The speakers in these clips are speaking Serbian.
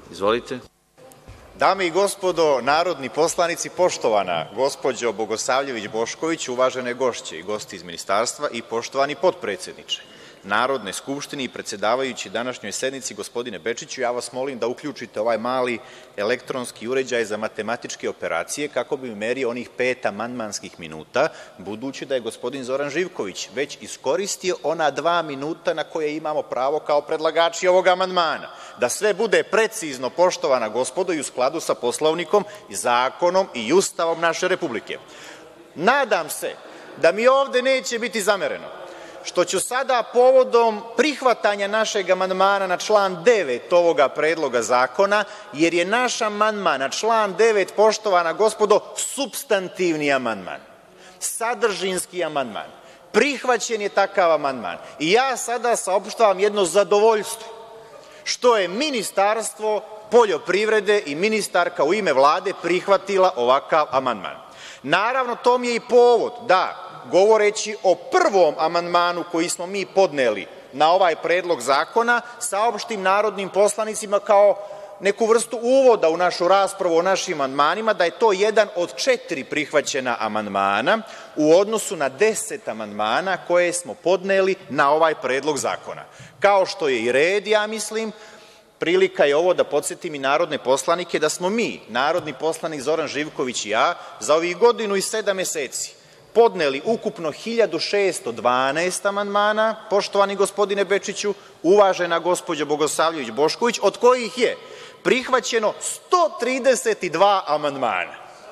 Izvolite. Dame i gospodo narodni poslanici, poštovana gospođo Bogosavljević Bošković, uvažene gošće i gosti iz ministarstva i poštovani potpredsedniče Narodne skupštine i predsedavajući današnjoj sednici, gospodine Bečiću, ja vas molim da uključite ovaj mali elektronski uređaj za matematičke operacije kako bi merio onih 5 amandmanskih minuta, budući da je gospodin Zoran Živković već iskoristio ona 2 minuta na koje imamo pravo kao predlagači ovog amandmana. Da sve bude precizno, poštovana gospodo, i u skladu sa Poslovnikom, zakonom i Ustavom naše Republike. Nadam se da mi ovde neće biti zamereno što ću sada povodom prihvatanja našeg amandmana na član 9. ovoga predloga zakona, jer je naš amandman na član 9, poštovana gospodo, supstantivni amandman, sadržinski amandman, prihvaćen je takav amandman. I ja sada saopštavam jedno zadovoljstvo što je Ministarstvo poljoprivrede i ministarka u ime Vlade prihvatila ovakav amandman. Naravno, to mi je i povod da, govoreći o prvom amandmanu koji smo mi podneli na ovaj predlog zakona, saopštim narodnim poslanicima kao neku vrstu uvoda u našu raspravu o našim amandmanima, da je to jedan od 4 prihvaćena amandmana u odnosu na 10 amandmana koje smo podneli na ovaj predlog zakona. Kao što je i red, ja mislim, prilika je ovo da podsetim i narodne poslanike da smo mi, narodni poslanik Zoran Živković i ja, za ovih 1 godinu i 7 meseci podneli ukupno 1612 amandmana, poštovani gospodine Bečiću, uvažena gospođo Bogosavljević Bošković, od kojih je prihvaćeno 132 amandmana.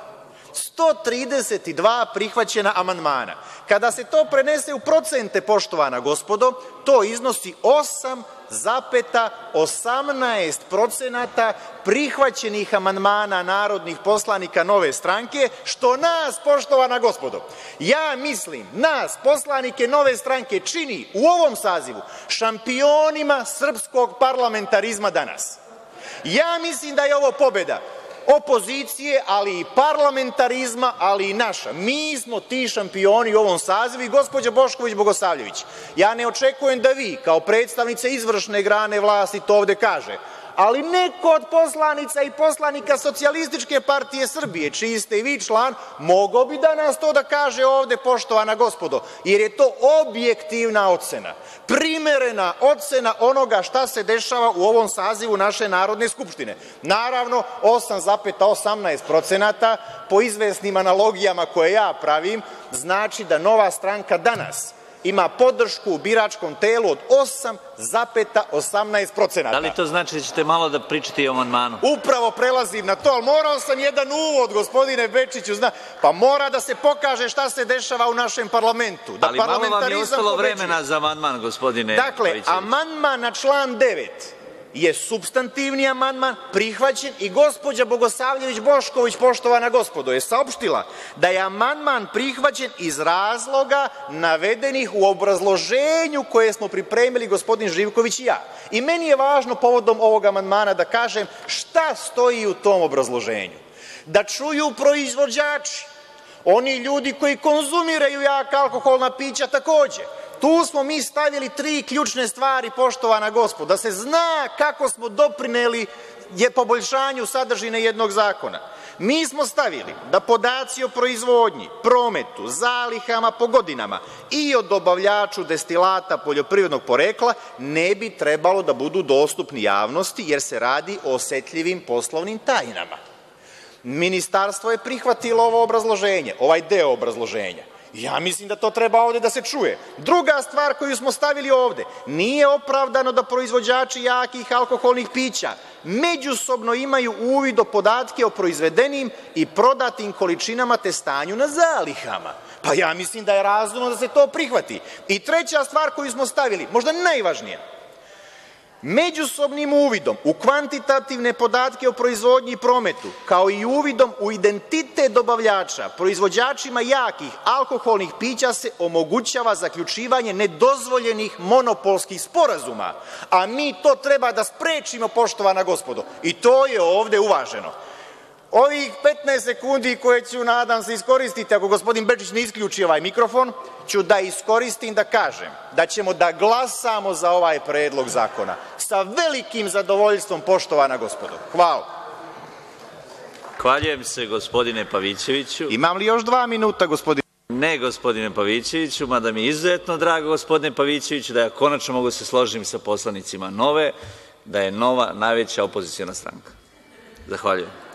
132 prihvaćena amandmana. Kada se to prenese u procente, poštovana gospodo, to iznosi 8,18% prihvaćenih amandmana narodnih poslanika Nove stranke, što nas, poštovana gospodo, ja mislim, nas, poslanike Nove stranke, čini u ovom sazivu šampionima srpskog parlamentarizma danas. Ja mislim da je ovo pobeda opozicije, ali i parlamentarizma, ali i naša. Mi smo ti šampioni u ovom sazivu i gospođa Bošković Bogosavljević, ja ne očekujem da vi kao predstavnice izvršne grane vlasti to ovde kaže, ali neko od poslanica i poslanika Socijalističke partije Srbije, čiji ste i vi član, mogao bi danas to da kaže ovde, poštovana gospodo, jer je to objektivna ocena, primerena ocena onoga šta se dešava u ovom sazivu naše Narodne skupštine. Naravno, 8,18% po izvesnim analogijama koje ja pravim, znači da Nova stranka danas ima podršku u biračkom telu od 8,18%. Da li to znači da ćete malo da pričate i o amandmanu? Upravo prelazim na to, ali morao sam jedan uvod, gospodine Bečiću, pa mora da se pokaže šta se dešava u našem parlamentu. Da, ali malo vam je ostalo vremena za amandman, gospodine Dakle, amandman na član 9 je supstantivni amandman, prihvaćen, i gospođa Bogosavljević Bošković, poštovana gospodo, je saopštila da je amandman prihvaćen iz razloga navedenih u obrazloženju koje smo pripremili gospodin Živković i ja. I meni je važno povodom ovog amandmana da kažem šta stoji u tom obrazloženju. Da čuju proizvođači, oni ljudi koji konzumiraju jaka alkoholna pića takođe. Tu smo mi stavili 3 ključne stvari, poštovana gospodo, da se zna kako smo doprineli poboljšanju sadržine jednog zakona. Mi smo stavili da podaci o proizvodnji, prometu, zalihama po godinama i o dobavljaču destilata poljoprivrednog porekla ne bi trebalo da budu dostupni javnosti, jer se radi o osetljivim poslovnim tajnama. Ministarstvo je prihvatilo ovo obrazloženje, ovaj deo obrazloženja. Ja mislim da to treba ovde da se čuje. Druga stvar koju smo stavili ovde, nije opravdano da proizvođači jakih alkoholnih pića međusobno imaju uvid o podatke o proizvedenim i prodatim količinama te stanju na zalihama. Pa ja mislim da je razumno da se to prihvati. I treća stvar koju smo stavili, možda najvažnija, međusobnim uvidom u kvantitativne podatke o proizvodnji i prometu, kao i uvidom u identitet dobavljača, proizvođačima jakih alkoholnih pića se omogućava zaključivanje nedozvoljenih monopolskih sporazuma, a mi to treba da sprečimo, poštovana gospodo, i to je ovde uvaženo. Ovih 15 sekundi koje ću, nadam se, iskoristiti, ako gospodin Bečić ne isključi ovaj mikrofon, ću da iskoristim da kažem da ćemo da glasamo za ovaj predlog zakona sa velikim zadovoljstvom, poštovana gospodo. Hvala. Hvaljujem se, gospodine Pavićeviću. Imam li još 2 minuta, gospodine? Ne, gospodine Pavićeviću, mada mi je izuzetno drago, gospodine Pavićeviću, da ja konačno mogu se složiti sa poslanicima Nove, da je Nova najveća opoziciona stranka. Zahvaljujem.